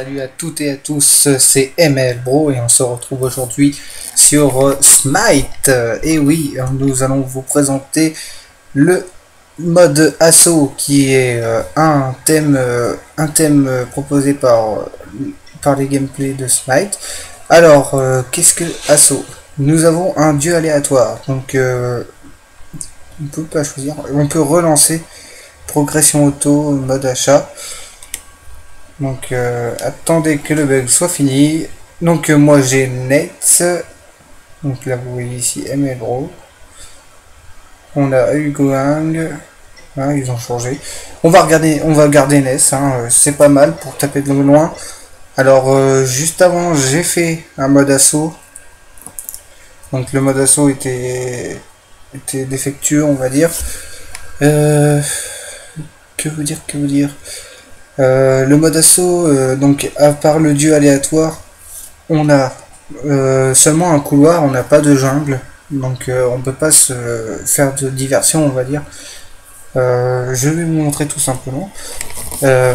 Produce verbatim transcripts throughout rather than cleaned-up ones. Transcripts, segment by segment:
Salut à toutes et à tous, c'est M L Bro et on se retrouve aujourd'hui sur euh, Smite. Et oui, nous allons vous présenter le mode assaut qui est euh, un thème, euh, un thème euh, proposé par, euh, par les gameplays de Smite. Alors, euh, qu'est-ce que assaut? Nous avons un dieu aléatoire, donc euh, on peut pas choisir, on peut relancer progression auto, mode achat. Donc euh, attendez que le bug soit fini. Donc euh, moi j'ai Net. Donc là vous voyez ici M L Bro. On a Hugoang. Hein, ils ont changé. On va regarder, on va garder Ness. Hein, c'est pas mal pour taper de loin. Alors euh, juste avant j'ai fait un mode assaut. Donc le mode assaut était, était défectueux on va dire. Euh, que vous dire, que vous dire Euh, le mode assaut, euh, donc à part le dieu aléatoire, on a euh, seulement un couloir, on n'a pas de jungle, donc euh, on peut pas se faire de diversion, on va dire. Euh, je vais vous montrer tout simplement. Euh,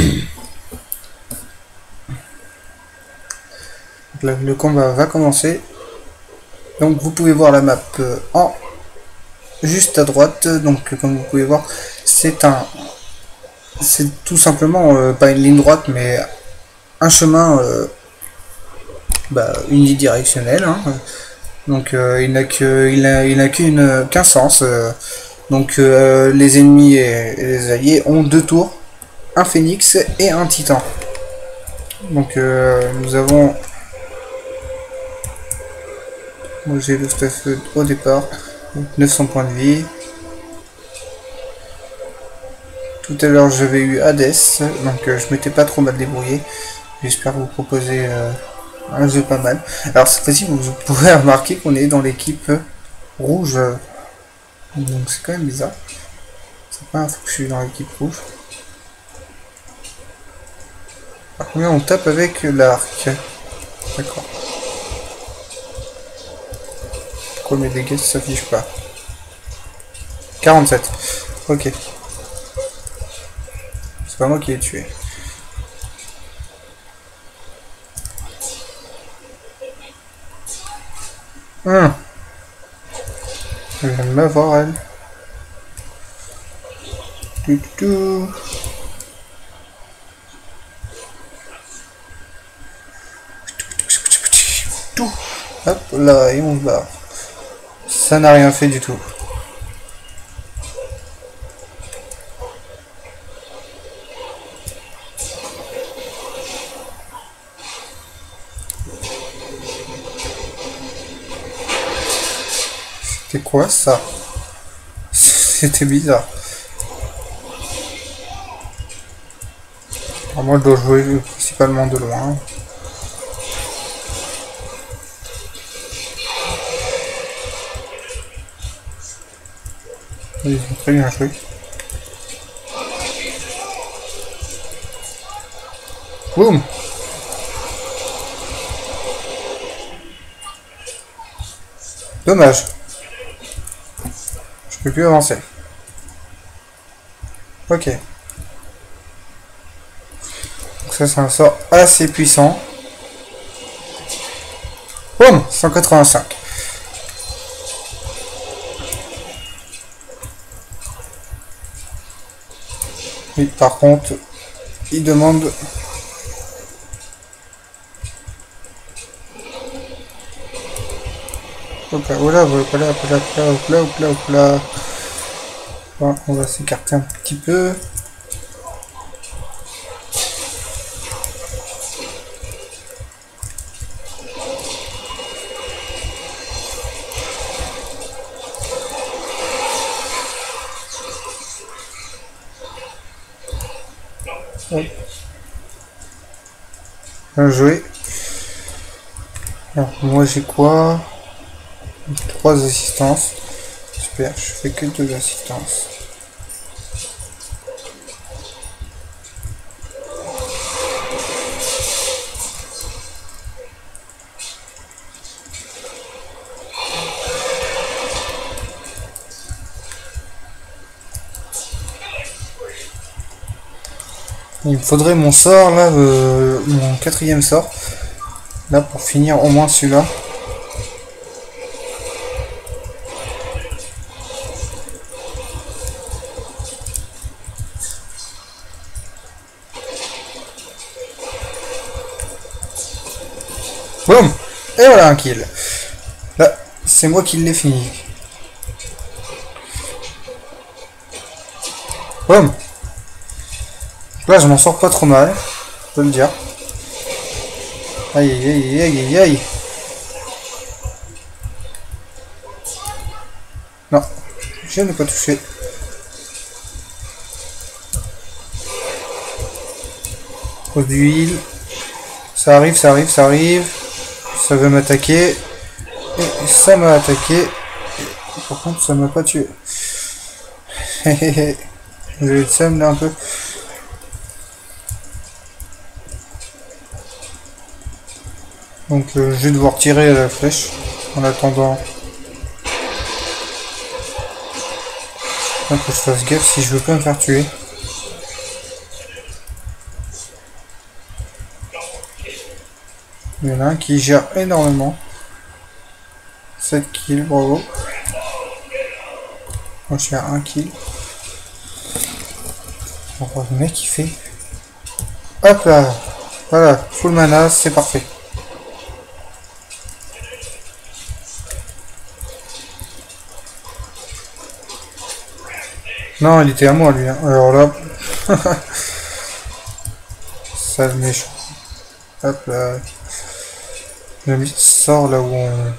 le, le combat va commencer. Donc vous pouvez voir la map euh, en juste à droite. Donc comme vous pouvez voir, c'est un c'est tout simplement euh, pas une ligne droite, mais un chemin, euh, bah, unidirectionnel. Hein. Donc euh, il n'a que il a, il n'a qu'une qu'un sens. Euh, donc euh, les ennemis et, et les alliés ont deux tours, un phénix et un titan. Donc euh, nous avons, moi j'ai le stuff au départ, neuf cents points de vie. Tout à l'heure j'avais eu Hades, donc euh, je m'étais pas trop mal débrouillé. J'espère vous proposer euh, un jeu pas mal. Alors cette fois-ci vous pouvez remarquer qu'on est dans l'équipe rouge, donc c'est quand même bizarre. C'est pas un fou que je suis dans l'équipe rouge. Par contre on tape avec l'arc. D'accord. Pourquoi mes dégâts ne s'affichent pas? quarante-sept. Ok. C'est pas moi qui l'ai tué. Hum. Elle vient de m'avoir, elle. Du tout. Tout. Hop là, et on se barre. Ça n'a rien fait du tout. C'était quoi ça? C'était bizarre. Alors moi je dois jouer principalement de loin. Ils ont très bien joué. Boum. Dommage. Je peux plus avancer. Ok. Donc ça c'est un sort assez puissant. Boum, cent quatre-vingt-cinq. Oui, par contre, il demande... Hop là, voilà, voilà, voilà, voilà, voilà, voilà, voilà. Bon, on va s'écarter un petit peu. Hop. Bien joué. Alors, moi j'ai quoi? Trois assistances. Super, je fais que deux assistances. Il me faudrait mon sort là, euh, mon quatrième sort. Là pour finir au moins celui-là. Boum! Et voilà un kill. Là, c'est moi qui l'ai fini. Boum! Là, je m'en sors pas trop mal, je peux le dire. Aïe aïe aïe aïe aïe aïe. Non, je n'ai pas touché. Pose d'huile. Ça arrive, ça arrive, ça arrive. Ça veut m'attaquer. Et ça m'a attaqué. Par contre, ça m'a pas tué. J'ai le seum là un peu. Donc euh, je vais devoir tirer à la flèche en attendant. Il faut que je fasse gaffe si je veux pas me faire tuer. Il y en a un qui gère énormément. sept kills, bravo. Moi je suis à un kill. On voit le mec qui fait. Hop là. Voilà, full mana, c'est parfait. Non, il était à moi lui. Hein. Alors là. Sale méchant. Hop là. Le mythe sort là où on.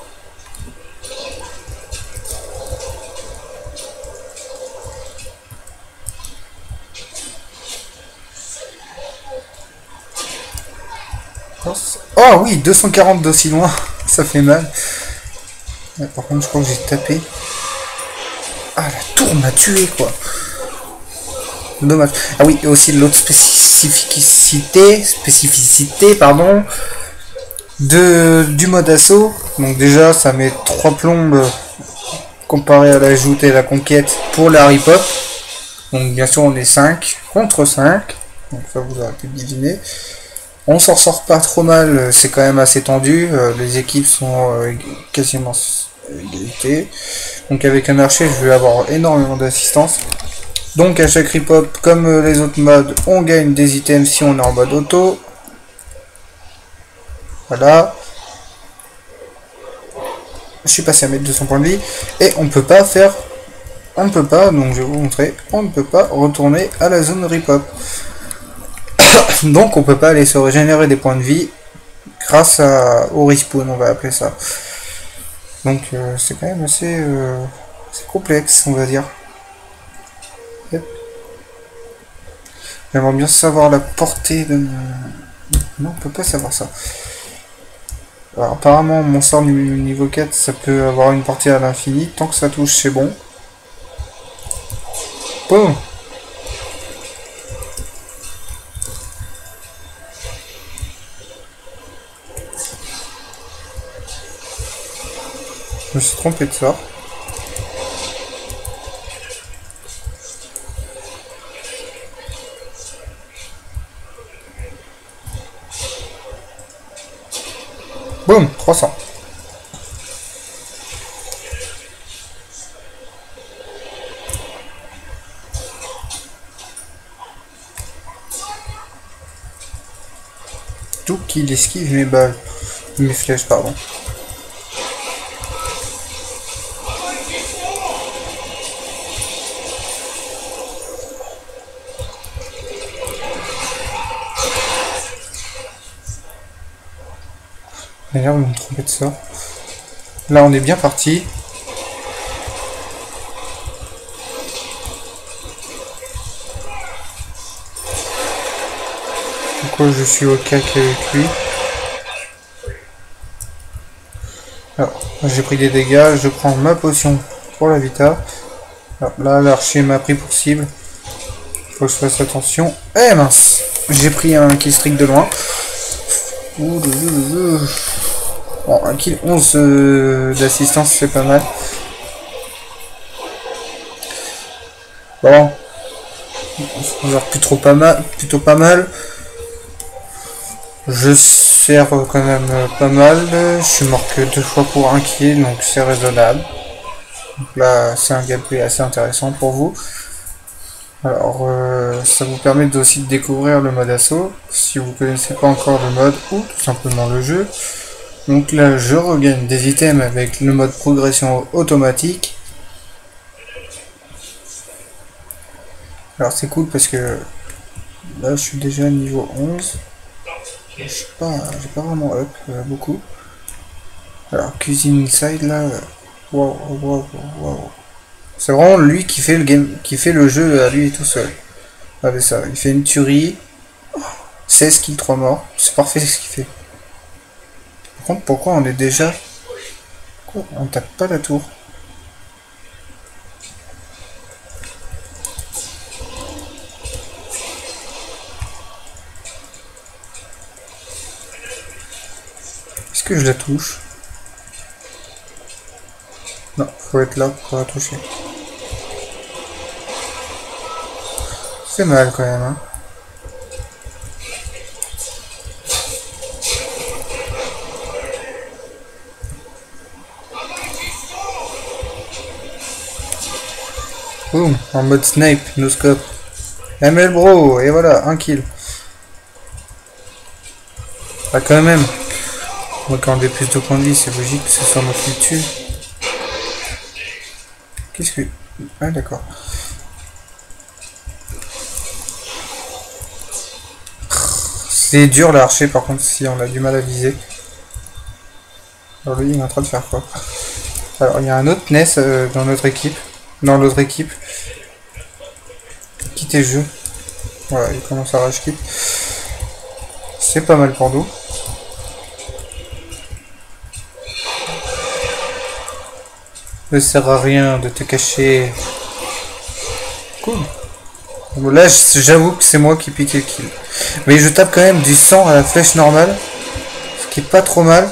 Oh oui, deux cent quarante d'aussi loin. Ça fait mal. Ouais, par contre, je crois que j'ai tapé. Ah, la tour m'a tué quoi. Dommage. Ah oui, et aussi l'autre spécificité, spécificité, pardon, de, du mode assaut. Donc déjà, ça met trois plombes comparé à la joute et la conquête pour la rip-hop. Donc bien sûr, on est cinq contre cinq. Donc ça, vous aurez pu deviner. On s'en sort pas trop mal, c'est quand même assez tendu. Les équipes sont quasiment égalité. Donc avec un archer, je vais avoir énormément d'assistance. Donc à chaque rip-hop, comme les autres modes, on gagne des items si on est en mode auto. Voilà. Je suis passé à mettre deux cents points de vie. Et on ne peut pas faire... On ne peut pas, donc je vais vous montrer, on ne peut pas retourner à la zone rip-hop. Donc on peut pas aller se régénérer des points de vie grâce à, au respawn, on va appeler ça. Donc euh, c'est quand même assez, euh, assez complexe, on va dire. Yep. J'aimerais bien savoir la portée de mon... Non, on peut pas savoir ça. Alors apparemment mon sort niveau quatre, ça peut avoir une portée à l'infini. Tant que ça touche, c'est bon. Boum. Je me suis trompé de sort. Boum, trois cents. Tout qu'il esquive mes balles. Mes flèches, pardon. D'ailleurs, je me trompais de ça. Là, on est bien parti. Pourquoi je suis au cac avec lui? Alors, j'ai pris des dégâts. Je prends ma potion pour la vita. Alors, là, l'archer m'a pris pour cible. Faut que je fasse attention. Eh mince! J'ai pris un kill streak de loin. Ouh, ouh, ouh. Bon, un kill onze euh, d'assistance, c'est pas mal. Bon. Genre plutôt pas mal, plutôt pas mal. Je sers quand même pas mal. Je suis mort que deux fois pour un kill, donc c'est raisonnable. Donc là, c'est un gameplay assez intéressant pour vous. Alors, euh, ça vous permet aussi de découvrir le mode assaut, si vous ne connaissez pas encore le mode, ou tout simplement le jeu. Donc là, je regagne des items avec le mode progression automatique. Alors c'est cool parce que là, je suis déjà niveau onze. Je sais pas, j'ai pas vraiment up euh, beaucoup. Alors, cuisine inside là, waouh, waouh, waouh. C'est vraiment lui qui fait le game, qui fait le jeu à lui tout seul. Avec ça, il fait une tuerie. seize kills, trois morts. C'est parfait ce qu'il fait. Par contre, pourquoi on est déjà... Pourquoi on tape pas la tour? Est-ce que je la touche? Non, faut être là pour la toucher. C'est mal quand même, hein. Boum, en mode snipe, no scope. M L bro, et voilà, un kill. Ah quand même. Moi quand on a plus de points de vie, c'est logique que ce soit moi qui le tue. Qu'est-ce que... Ah d'accord. C'est dur l'archer par contre si on a du mal à viser. Alors lui il est en train de faire quoi? Alors il y a un autre N E S euh, dans notre équipe. Dans l'autre équipe. Quitter le jeu. Voilà, il commence à rage quit. C'est pas mal pour nous. Ne sert à rien de te cacher. Cool. Bon, là j'avoue que c'est moi qui pique le kill. Mais je tape quand même du sang à la flèche normale. Ce qui est pas trop mal.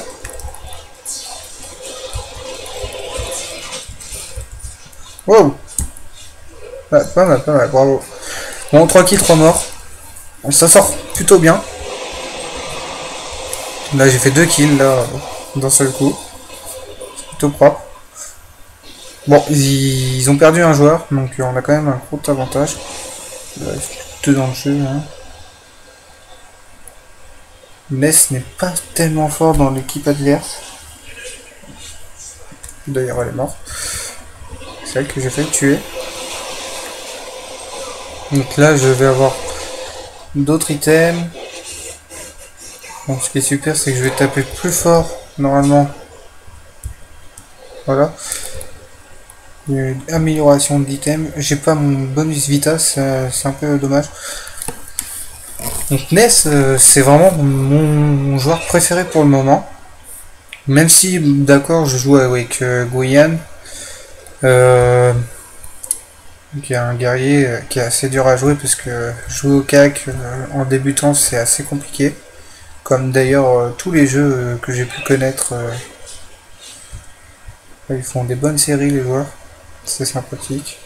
Wow. Ouais, pas mal, pas mal, bravo. Bon, trois kills, trois morts. Bon, ça sort plutôt bien. Là j'ai fait deux kills là d'un seul coup. C'est plutôt propre. Bon, ils, ils ont perdu un joueur, donc on a quand même un gros avantage. Là, ils sont deux dans le jeu. Hein. Ness n'est pas tellement fort dans l'équipe adverse. D'ailleurs, elle est morte. C'est elle que j'ai fait tuer. Donc là, je vais avoir d'autres items. Bon, ce qui est super, c'est que je vais taper plus fort, normalement. Voilà. Une amélioration d'items. J'ai pas mon bonus vita, c'est un peu dommage. Donc Ness, euh, c'est vraiment mon joueur préféré pour le moment. Même si, d'accord, je joue avec euh, Guyane. Euh, qui est un guerrier euh, qui est assez dur à jouer parce que jouer au C A C euh, en débutant c'est assez compliqué. Comme d'ailleurs euh, tous les jeux euh, que j'ai pu connaître. Euh, ils font des bonnes séries les joueurs. C'est sympathique.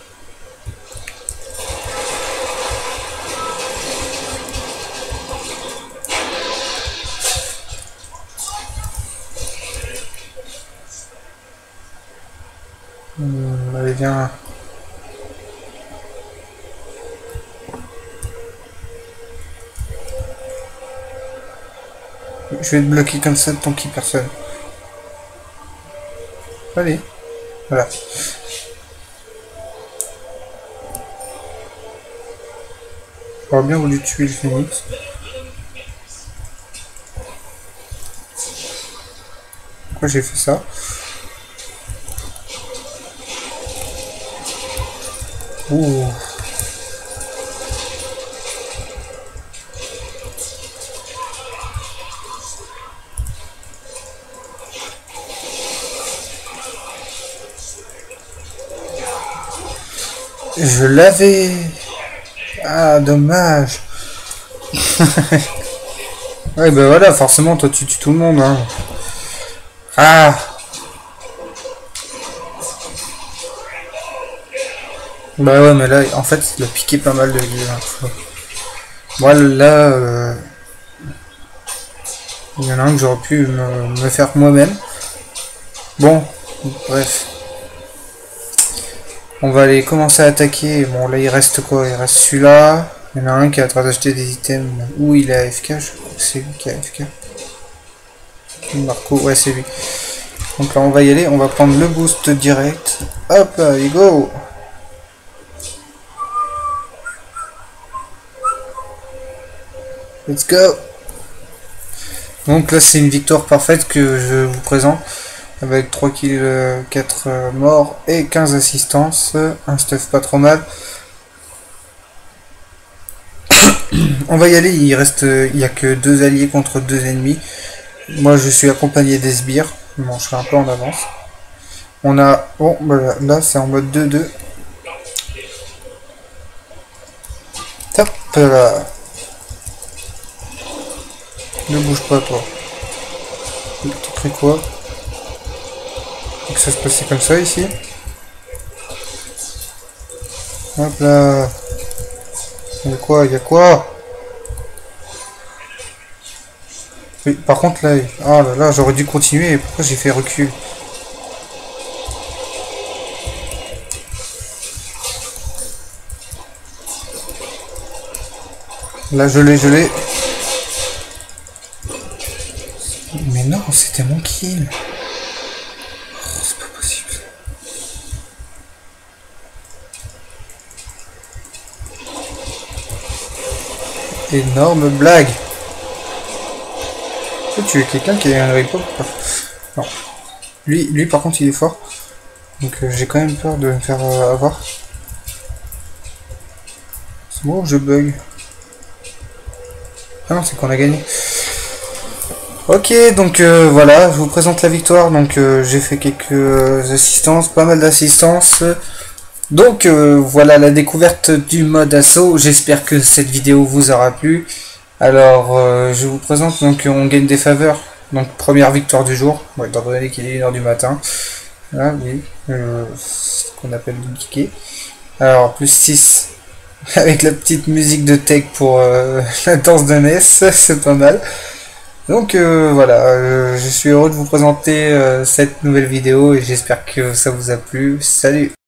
Hum, allez viens. Je vais te bloquer comme ça tant qu'il personne. Allez. Voilà. J'aurais bien voulu tuer le phénix. Pourquoi j'ai fait ça? Ouh. Je l'avais. Ah, dommage. Ouais, ben voilà, forcément, toi, tu tues tout le monde. Hein. Ah. Bah ouais, mais là, en fait, il a piqué pas mal de guildes. Hein. Moi, là, euh, il y en a un que j'aurais pu me, me faire moi-même. Bon, bref. On va aller commencer à attaquer. Bon, là, il reste quoi? Il reste celui-là. Il y en a un qui est en train d'acheter des items. Où il est A F K? Je crois que c'est lui qui est A F K. Marco, ouais, c'est lui. Donc là, on va y aller. On va prendre le boost direct. Hop là, et go! Let's go! Donc là, c'est une victoire parfaite que je vous présente. Avec trois kills, quatre morts et quinze assistances. Un stuff pas trop mal. On va y aller, il reste, il n'y a que deux alliés contre deux ennemis. Moi je suis accompagné des sbires. Bon, je serai un peu en avance. On a, bon, voilà, là c'est en mode deux deux. Top là. Ne bouge pas toi. T'as cru quoi? Que ça se passait comme ça ici. Hop là. Il y a quoi? Il y a quoi? Oui, par contre là, oh là là, j'aurais dû continuer. Pourquoi j'ai fait recul? Là, je l'ai, je l'ai. Mais non, c'était mon kill. Oh, c'est pas possible. Énorme blague. Tu es quelqu'un qui a un repos? Non. Lui, lui par contre il est fort. Donc euh, j'ai quand même peur de me faire euh, avoir. C'est bon, je bug. Ah non, c'est qu'on a gagné. Ok, donc euh, voilà, je vous présente la victoire. Donc euh, j'ai fait quelques euh, assistances, pas mal d'assistances. Donc euh, voilà la découverte du mode assaut. J'espère que cette vidéo vous aura plu. Alors euh, je vous présente, donc on gagne des faveurs. Donc première victoire du jour, bon, étant donné qu'il est une heure du matin. Là, oui, euh, ce qu'on appelle du geeké. Alors plus six avec la petite musique de tech pour euh, la danse de N E S, c'est pas mal. Donc euh, voilà, euh, je suis heureux de vous présenter euh, cette nouvelle vidéo et j'espère que ça vous a plu. Salut!